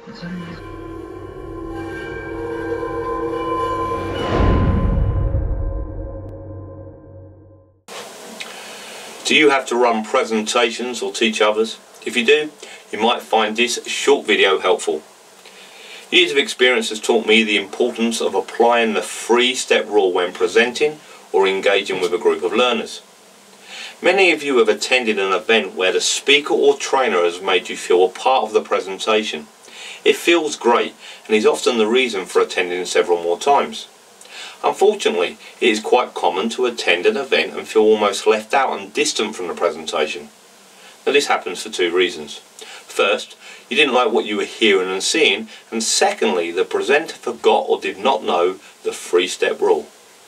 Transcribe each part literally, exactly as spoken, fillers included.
Do you have to run presentations or teach others? If you do, you might find this short video helpful. Years of experience has taught me the importance of applying the three-step rule when presenting or engaging with a group of learners. Many of you have attended an event where the speaker or trainer has made you feel a part of the presentation. It feels great and is often the reason for attending several more times. Unfortunately, it is quite common to attend an event and feel almost left out and distant from the presentation. Now this happens for two reasons. First, you didn't like what you were hearing and seeing, and secondly, the presenter forgot or did not know the three-step rule.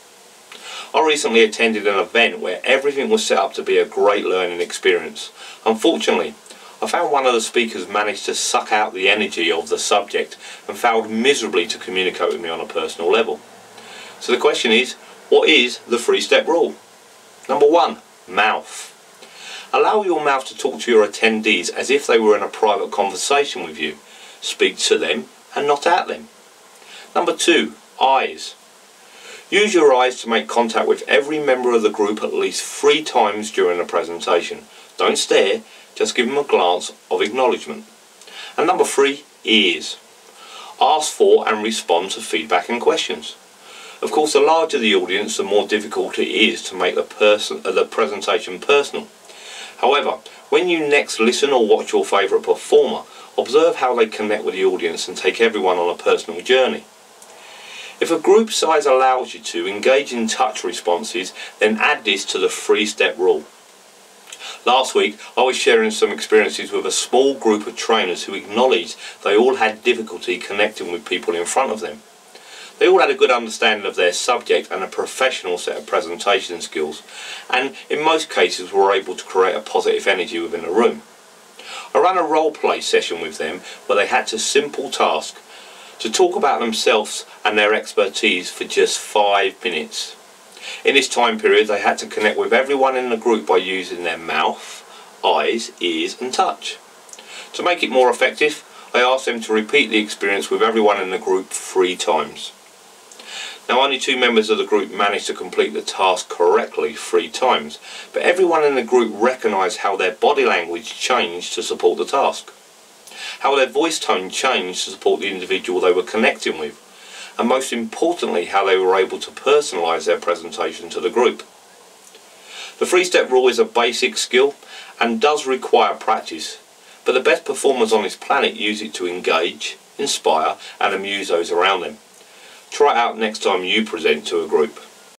I recently attended an event where everything was set up to be a great learning experience. Unfortunately, I found one of the speakers managed to suck out the energy of the subject and failed miserably to communicate with me on a personal level. So the question is, what is the three-step rule? Number one, mouth. Allow your mouth to talk to your attendees as if they were in a private conversation with you. Speak to them and not at them. Number two, eyes. Use your eyes to make contact with every member of the group at least three times during the presentation. Don't stare, just give them a glance of acknowledgement. And number three, ears. Ask for and respond to feedback and questions. Of course, the larger the audience, the more difficult it is to make the, person, uh, the presentation personal. However, when you next listen or watch your favourite performer, observe how they connect with the audience and take everyone on a personal journey. If a group size allows you to engage in touch responses, then add this to the three-step rule. Last week, I was sharing some experiences with a small group of trainers who acknowledged they all had difficulty connecting with people in front of them. They all had a good understanding of their subject and a professional set of presentation skills, and in most cases were able to create a positive energy within the room. I ran a role play session with them where they had a simple task to talk about themselves and their expertise for just five minutes. In this time period, they had to connect with everyone in the group by using their mouth, eyes, ears and touch. To make it more effective, I asked them to repeat the experience with everyone in the group three times. Now, only two members of the group managed to complete the task correctly three times, but everyone in the group recognised how their body language changed to support the task, how their voice tone changed to support the individual they were connecting with, and most importantly, how they were able to personalise their presentation to the group. The three-step rule is a basic skill and does require practice, but the best performers on this planet use it to engage, inspire and amuse those around them. Try it out next time you present to a group.